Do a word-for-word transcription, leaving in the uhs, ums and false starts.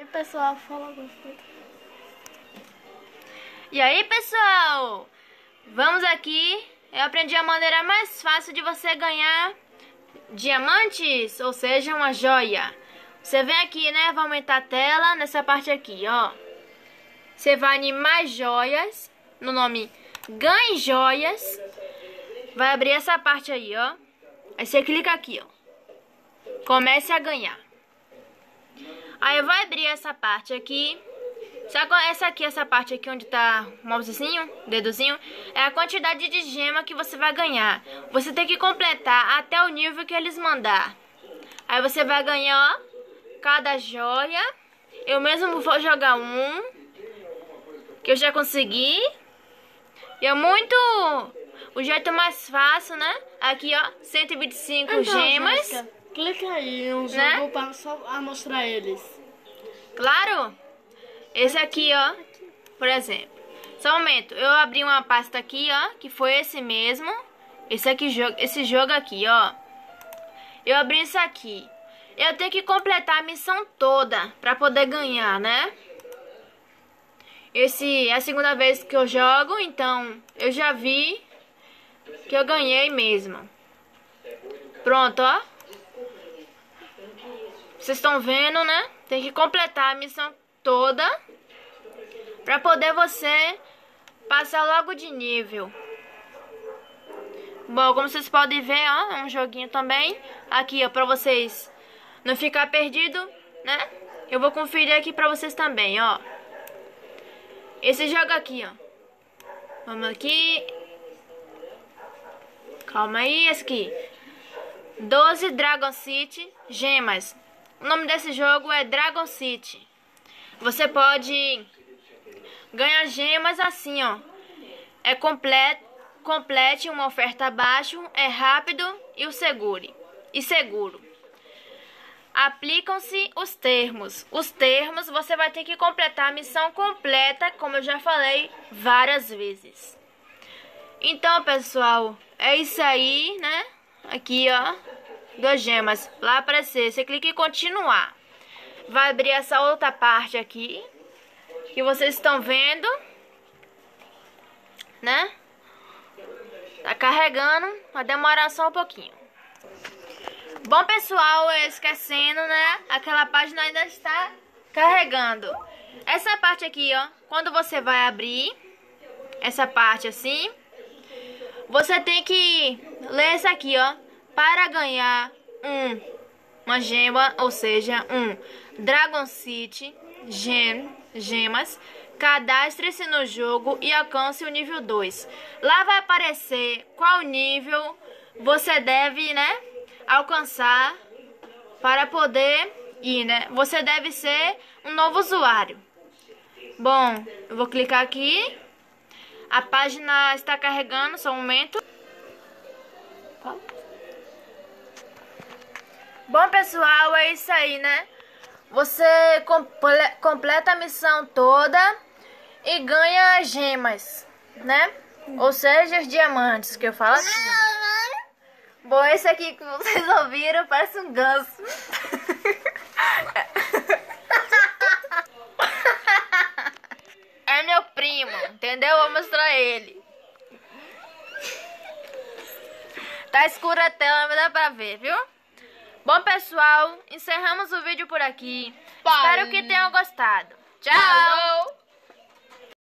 E pessoal, fala você. E aí, pessoal? Vamos aqui. Eu aprendi a maneira mais fácil de você ganhar diamantes, ou seja, uma joia. Você vem aqui, né? Vai aumentar a tela nessa parte aqui, ó. Você vai em mais joias, no nome Ganhe Joias. Vai abrir essa parte aí, ó. Aí você clica aqui, ó. Comece a ganhar. Aí vai abrir essa parte aqui. Sabe essa aqui, essa parte aqui onde tá o mousezinho, dedozinho? É a quantidade de gema que você vai ganhar. Você tem que completar até o nível que eles mandar. Aí você vai ganhar, ó, cada joia. Eu mesmo vou jogar um, que eu já consegui. E é muito... o jeito mais fácil, né? Aqui, ó, cento e vinte e cinco Então, gemas. Jéssica, clica aí no jogo, né? para só mostrar eles. Claro. Esse aqui, ó, por exemplo. Só um momento. Eu abri uma pasta aqui, ó, que foi esse mesmo. Esse aqui, esse jogo aqui, ó. Eu abri isso aqui. Eu tenho que completar a missão toda pra poder ganhar, né? Esse é a segunda vez que eu jogo, então eu já vi que eu ganhei mesmo. Pronto, ó. Vocês estão vendo, né? Tem que completar a missão toda pra poder você passar logo de nível. Bom, como vocês podem ver, ó, é um joguinho também. Aqui, ó, pra vocês não ficar perdido, né? Eu vou conferir aqui pra vocês também, ó. Esse jogo aqui, ó. Vamos aqui. Calma aí, esse aqui. doze Dragon City Gemas. O nome desse jogo é Dragon City. Você pode ganhar gemas assim, ó. É completo, complete uma oferta abaixo, é rápido e o segure. E seguro. Aplicam-se os termos. Os termos você vai ter que completar a missão completa, como eu já falei várias vezes. Então, pessoal, é isso aí, né? Aqui, ó, duas gemas. Lá aparecer, você clica em continuar. Vai abrir essa outra parte aqui, que vocês estão vendo, né? Tá carregando, vai demorar só um pouquinho. Bom, pessoal, esquecendo, né? Aquela página ainda está carregando. Essa parte aqui, ó, quando você vai abrir essa parte assim, você tem que ler isso aqui, ó. Para ganhar um, uma gema, ou seja, um Dragon City gem, gemas, cadastre-se no jogo e alcance o nível dois. Lá vai aparecer qual nível você deve, né, alcançar para poder ir, né? Você deve ser um novo usuário. Bom, eu vou clicar aqui. A página está carregando, só um momento. Bom, pessoal, é isso aí, né? Você comple completa a missão toda e ganha gemas, né? Ou seja, os diamantes, que eu falo assim. Bom, esse aqui que vocês ouviram parece um ganso. É meu primo, entendeu? Vou mostrar ele. Tá escura a tela, mas dá pra ver, viu? Bom, pessoal, encerramos o vídeo por aqui. Pai. Espero que tenham gostado. Tchau!